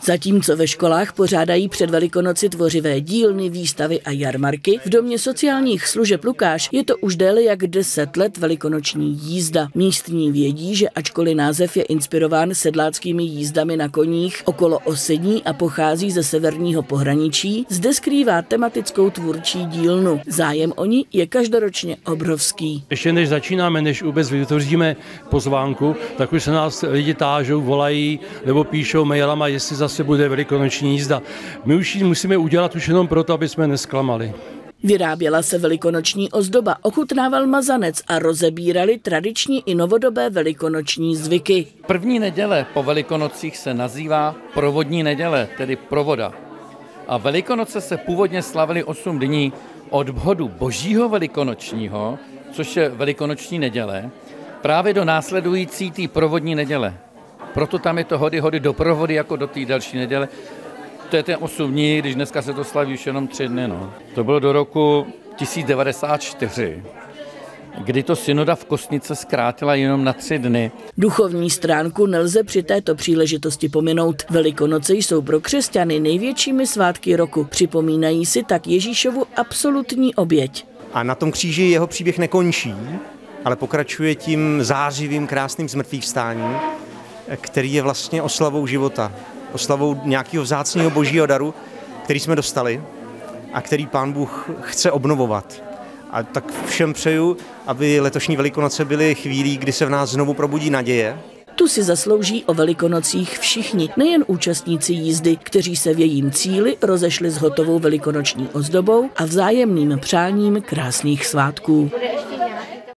Zatímco ve školách pořádají před Velikonoci tvořivé dílny, výstavy a jarmarky, v domě sociálních služeb Lukáš je to už déle jak 10 let velikonoční jízda. Místní vědí, že ačkoliv název je inspirován sedláckými jízdami na koních okolo Osední a pochází ze severního pohraničí, zde skrývá tematickou tvůrčí dílnu. Zájem o ní je každoročně obrovský. Ještě než začínáme, než vůbec vytvoříme pozvánku, tak už se nás lidi tážou, volají nebo píšou mailama, jestli zase bude velikonoční jízda. My už ji musíme udělat už jenom proto, aby jsme nesklamali. Vyráběla se velikonoční ozdoba, ochutnával mazanec a rozebírali tradiční i novodobé velikonoční zvyky. První neděle po Velikonocích se nazývá provodní neděle, tedy provoda. A Velikonoce se původně slavily 8 dní od vhodu Božího velikonočního, což je velikonoční neděle, právě do následující té provodní neděle. Proto tam je to hody doprovody jako do té další neděle. To je ten 8 dní, když dneska se to slaví už jenom 3 dny. No. To bylo do roku 1094, kdy to synoda v Kostnice zkrátila jenom na 3 dny. Duchovní stránku nelze při této příležitosti pominout. Velikonoce jsou pro křesťany největšími svátky roku. Připomínají si tak Ježíšovu absolutní oběť. A na tom kříži jeho příběh nekončí, ale pokračuje tím zářivým, krásným zmrtvýchvstáním, který je vlastně oslavou života, oslavou nějakého vzácného božího daru, který jsme dostali a který Pán Bůh chce obnovovat. A tak všem přeju, aby letošní Velikonoce byly chvílí, kdy se v nás znovu probudí naděje. Tu si zaslouží o Velikonocích všichni, nejen účastníci jízdy, kteří se v jejím cíli rozešli s hotovou velikonoční ozdobou a vzájemným přáním krásných svátků.